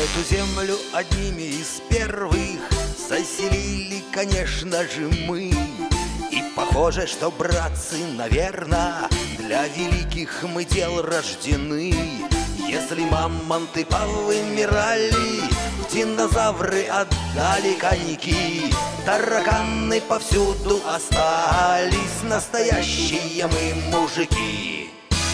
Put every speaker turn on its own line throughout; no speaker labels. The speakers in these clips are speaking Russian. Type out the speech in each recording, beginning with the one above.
Эту землю одними из первых заселили, конечно же, мы. И похоже, что, братцы, наверно, для великих мы дел рождены. Если мамонты повымирали, динозавры отдали коньки, тараканы повсюду остались, настоящие мы мужики.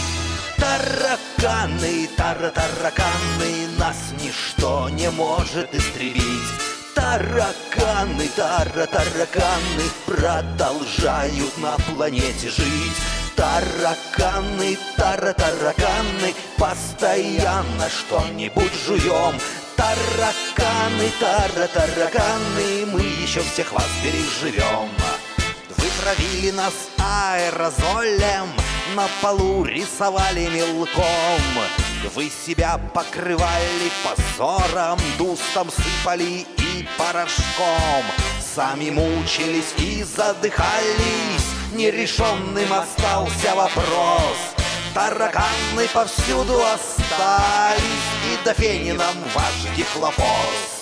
Тараканы, тараканы, нас ничто не может истребить. Тараканы, тараканы, продолжают на планете жить. Тараканы, тараканы, постоянно что-нибудь жуем. Тараканы, тараканы, мы еще всех вас переживем. Вы травили нас аэрозолем, на полу рисовали мелком. Вы себя покрывали позором, дустом сыпали и порошком. Сами мучились и задыхались, нерешенным остался вопрос. Тараканы повсюду остались, и до фени нам ваш дихлофос.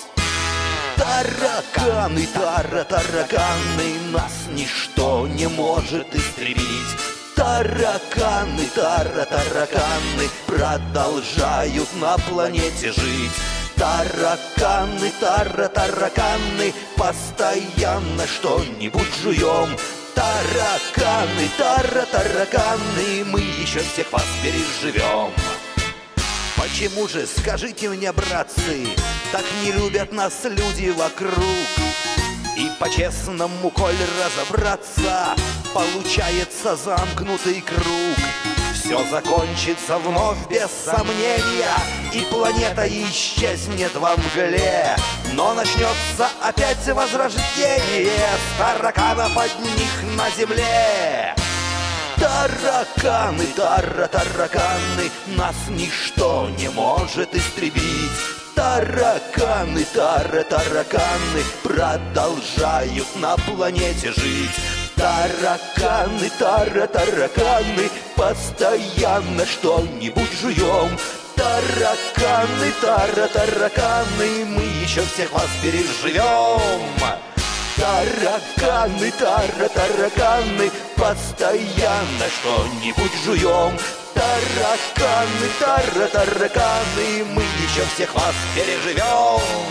Тараканы, тараканы, нас ничто не может истребить. Тараканы, тараканы, продолжают на планете жить. Тараканы, тараканы, постоянно что-нибудь жуем. Тараканы, тараканы, мы еще всех вас переживем. Почему же, скажите мне, братцы, так не любят нас люди вокруг? И по-честному, коль разобраться, получается замкнутый круг. Все закончится вновь без сомнения, и планета исчезнет во мгле. Но начнется опять возрождение с тараканов одних на земле. Тараканы, тараканы, нас ничто не может истребить. Тараканы, тараканы, продолжают на планете жить. Тараканы, тараканы, постоянно что-нибудь жуем. Тараканы, тараканы, мы еще всех вас переживем. Тараканы, тараканы, постоянно что-нибудь жуем. Тараканы, тараканы, мы еще всех вас переживем.